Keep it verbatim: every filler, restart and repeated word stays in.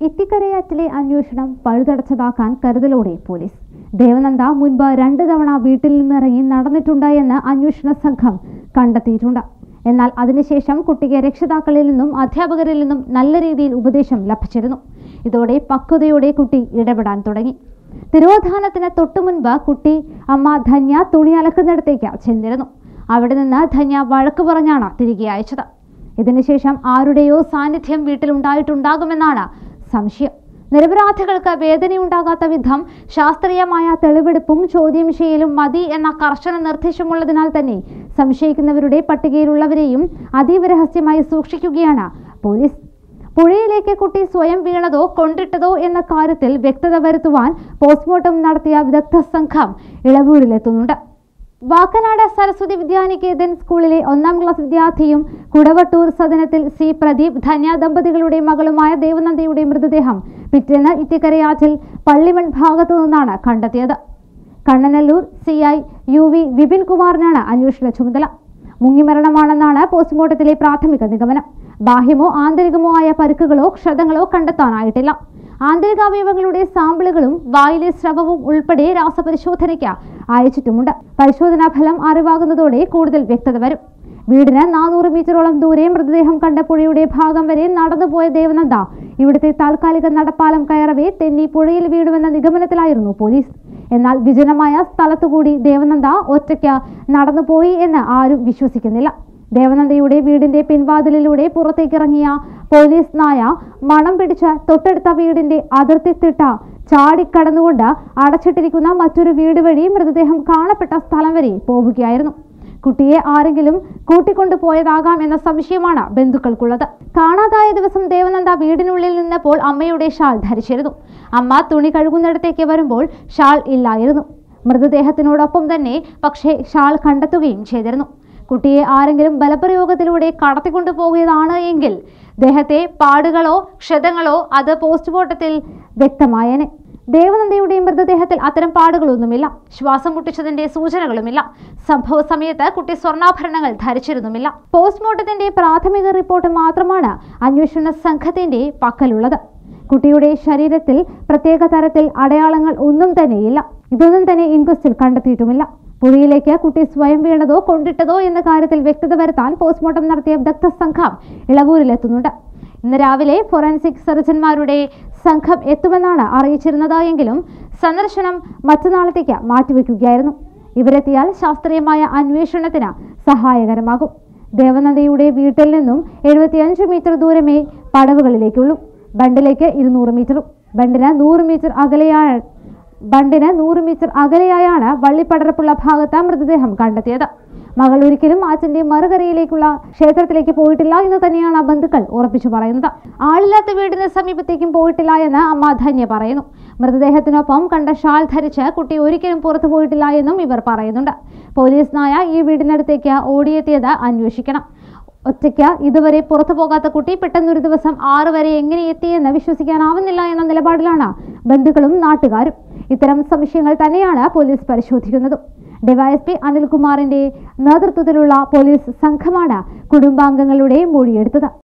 ഇത്തിക്കരയാറ്റിലെ അന്വേഷണം പഴുതടച്ചതാക്കാൻ കരുതലോടെ പോലീസ്. ദേവനന്ദ മുൻപ് രണ്ട് തവണ വീട്ടിൽ നിന്നിറങ്ങി നടന്നിട്ടുണ്ട് എന്ന് അന്വേഷണ സംഘം കണ്ടെത്തിയിട്ടുണ്ട്. എന്നാൽ അതിനുശേഷം കുട്ടിക്ക് രക്ഷിതാക്കളിൽ നിന്നും അധ്യാപകരിൽ നിന്നും നല്ല രീതിയിൽ ഉപദേശം ലഭിച്ചിരുന്നു. ഇതോടെ പക്വതയോടെ കുട്ടി ഇടപെടാൻ തുടങ്ങി. തിരോധാനത്തിന് തൊട്ടുമുൻപ് കുട്ടി അമ്മ ധന്യ തുണി അലക്കുന്നിടത്തേക്ക് ചെന്നിരുന്നു. അവിടെ നിന്ന് ധന്യ വഴക്ക് പറഞ്ഞാണ് തിരികെ അയച്ചത്. ഇതിനുശേഷം ആരുടെയോ സാന്നിധ്യം വീട്ടിലുണ്ടായിട്ടുണ്ടാകുമെന്നാണ് സംശയം. നിരപരാധികൾക്ക് വേദനയുണ്ടാകാത്ത വിധം ശാസ്ത്രീയമായ തെളിവെടുപ്പും ചോദ്യം ചെയ്യലും മതി എന്ന കർശന നിർദ്ദേശമുള്ളതിനാൽ തന്നെ സംശയിക്കുന്നവരുടെ പട്ടികയിലുള്ളവരെയും അതീവ രഹസ്യമായി സൂക്ഷിക്കുകയാണ് പോലീസ്. പുഴയിലേക്ക് കുട്ടി സ്വയം വീണതോ കൊണ്ടിട്ടതോ എന്ന കാര്യത്തിൽ വ്യക്തത വരുത്തുവാൻ പോസ്റ്റ്മോർട്ടം നടത്തിയ വിദഗ്ധ സംഘം ഇളവൂരിലെത്തുന്നുണ്ട്. വാക്കനാട് സരസ്വതി വിദ്യാനികേതൻ സ്കൂളിലെ ഒന്നാം ക്ലാസ് വിദ്യാർത്ഥിയും കുടവട്ടൂർ സദനത്തിൽ സി പ്രദീപ് ധന്യ ദമ്പതികളുടെ മകളുമായ ദേവനന്ദയുടെ മൃതദേഹം പിറ്റേന്ന് ഇത്തിക്കരയാറ്റിൽ പള്ളിമൺ ഭാഗത്തു നിന്നാണ് കണ്ടെത്തിയത്. Kannanallur C I U V Vipin കുമാറിനാണ് അന്വേഷണ ചുമതല. മുങ്ങിമരണമാണെന്നാണ് പോസ്റ്റ്മോർട്ടത്തിലെ പ്രാഥമിക നിഗമനം. ബാഹ്യമോ ആന്തരികമോ ആയ പരിക്കുകളോ ക്ഷതങ്ങളോ കണ്ടെത്താനായിട്ടില്ല. ആന്തരികാവയവങ്ങളുടെ സാമ്പിളുകളും വായിലെ സ്രവവും ഉൾപ്പെടെ രാസപരിശോധനയ്ക്ക് അയച്ചിട്ടുമുണ്ട്. പരിശോധനാ ഫലം അറിവാകുന്നതോടെ കൂടുതൽ വ്യക്തത വരും. വീടിന് നാനൂറ് മീറ്ററോളം ദൂരെ മൃതദേഹം കണ്ട പുഴയുടെ ഭാഗം വരെ നടന്നുപോയ ദേവനന്ദ ഇവിടുത്തെ താൽക്കാലിക നടപ്പാലം കയറവേ തെന്നി പുഴയിൽ വീഴുമെന്ന നിഗമനത്തിലായിരുന്നു പോലീസ്. എന്നാൽ വിജനമായ സ്ഥലത്തുകൂടി ദേവനന്ദ ഒറ്റയ്ക്ക് നടന്നുപോയി എന്ന് ആരും വിശ്വസിക്കുന്നില്ല. ദേവനന്ദയുടെ വീടിന്റെ പിൻവാതിലിലൂടെ പുറത്തേക്കിറങ്ങിയ പോലീസ് നായ മണം പിടിച്ച് തൊട്ടടുത്ത വീടിന്റെ അതിർത്തി തിട്ട ചാടിക്കടന്നുകൊണ്ട് അടച്ചിട്ടിരിക്കുന്ന മറ്റൊരു വീട് വഴി മൃതദേഹം കാണപ്പെട്ട സ്ഥലം വരെ പോവുകയായിരുന്നു. കുട്ടിയെ ആരെങ്കിലും കൂട്ടിക്കൊണ്ടുപോയതാകാം എന്ന സംശയമാണ് ബന്ധുക്കൾക്കുള്ളത്. കാണാതായ ദിവസം ദേവനന്ദ വീടിനുള്ളിൽ നിന്നപ്പോൾ അമ്മയുടെ ഷാൾ ധരിച്ചിരുന്നു. അമ്മ തുണി കഴുകുന്നിടത്തേക്ക് വരുമ്പോൾ ഷാൾ ഇല്ലായിരുന്നു. മൃതദേഹത്തിനോടൊപ്പം തന്നെ പക്ഷേ ഷാൾ കണ്ടെത്തുകയും ചെയ്തിരുന്നു. കുട്ടിയെ ആരെങ്കിലും ബലപ്രയോഗത്തിലൂടെ കടത്തിക്കൊണ്ടു പോവുകയാണ് എങ്കിൽ ദേഹത്തെ പാടുകളോ ക്ഷതങ്ങളോ അത് പോസ്റ്റ്മോർട്ടത്തിൽ വ്യക്തമായേനെ. ദേവനന്ദയുടെ മൃതദേഹത്തിൽ അത്തരം പാടുകളൊന്നുമില്ല. ശ്വാസം മുട്ടിച്ചതിന്റെ സൂചനകളുമില്ല. സംഭവ സമയത്ത് കുട്ടി സ്വർണ്ണാഭരണങ്ങൾ ധരിച്ചിരുന്നുമില്ല. പോസ്റ്റ്മോർട്ടത്തിന്റെ പ്രാഥമിക റിപ്പോർട്ട് മാത്രമാണ് അന്വേഷണ സംഘത്തിന്റെ പക്കലുള്ളത്. കുട്ടിയുടെ ശരീരത്തിൽ പ്രത്യേക തരത്തിൽ അടയാളങ്ങൾ ഒന്നും തന്നെയില്ല. ഇതൊന്നും തന്നെ ഇൻക്വസ്റ്റിൽ കണ്ടെത്തിയിട്ടുമില്ല. പുഴയിലേക്ക് കുട്ടി സ്വയം വീണതോ കൊണ്ടിട്ടതോ എന്ന കാര്യത്തിൽ വ്യക്തത വരുത്താൻ പോസ്റ്റ്മോർട്ടം നടത്തിയ വിദഗ്ധ സംഘം ഇളവൂരിലെത്തുന്നുണ്ട്. ഇന്ന് രാവിലെ ഫോറൻസിക് സർജന്മാരുടെ സംഘം എത്തുമെന്നാണ് അറിയിച്ചിരുന്നത്. എങ്കിലും സന്ദർശനം മറ്റന്നാളത്തേക്ക് മാറ്റിവെക്കുകയായിരുന്നു. ഇവരെത്തിയാൽ ശാസ്ത്രീയമായ അന്വേഷണത്തിന് സഹായകരമാകും. ദേവനന്ദയുടെ വീട്ടിൽ നിന്നും എഴുപത്തിയഞ്ച് മീറ്റർ ദൂരമേ പടവുകളിലേക്കുള്ളൂ. ബണ്ടിലേക്ക് ഇരുന്നൂറ് മീറ്ററും ബണ്ടിന് നൂറ് മീറ്റർ അകലെയാണ് ബണ്ടിന് നൂറ് മീറ്റർ അകലെയായാണ് വള്ളിപ്പടർപ്പുള്ള ഭാഗത്ത് മൃതദേഹം കണ്ടെത്തിയത്. മകൾ ഒരിക്കലും ആറ്റിന്റെ മറുകരയിലേക്കുള്ള ക്ഷേത്രത്തിലേക്ക് പോയിട്ടില്ല എന്ന് തന്നെയാണ് ബന്ധുക്കൾ ഉറപ്പിച്ചു പറയുന്നത്. ആളില്ലാത്ത വീടിന് സമീപത്തേക്കും പോയിട്ടില്ല എന്ന് അമ്മ ധന്യ പറയുന്നു. മൃതദേഹത്തിനൊപ്പം കണ്ട ഷാൾ ധരിച്ച് കുട്ടി ഒരിക്കലും പുറത്തു പോയിട്ടില്ല എന്നും ഇവർ പറയുന്നുണ്ട്. പോലീസ് നായ ഈ വീടിനടുത്തേക്ക് ഓടിയെത്തിയത് അന്വേഷിക്കണം. ഒറ്റയ്ക്ക് ഇതുവരെ പുറത്തു പോകാത്ത കുട്ടി പെട്ടെന്നൊരു ദിവസം ആറ് വരെ എങ്ങനെ എത്തിയെന്ന് വിശ്വസിക്കാനാവുന്നില്ല എന്ന നിലപാടിലാണ് ബന്ധുക്കളും നാട്ടുകാരും. ഇത്തരം സംശയങ്ങൾ തന്നെയാണ് പോലീസ് പരിശോധിക്കുന്നത്. ഡിവൈഎസ്പി അനിൽകുമാറിന്റെ നേതൃത്വത്തിലുള്ള പോലീസ് സംഘമാണ് കുടുംബാംഗങ്ങളുടെ മൊഴിയെടുത്തത്.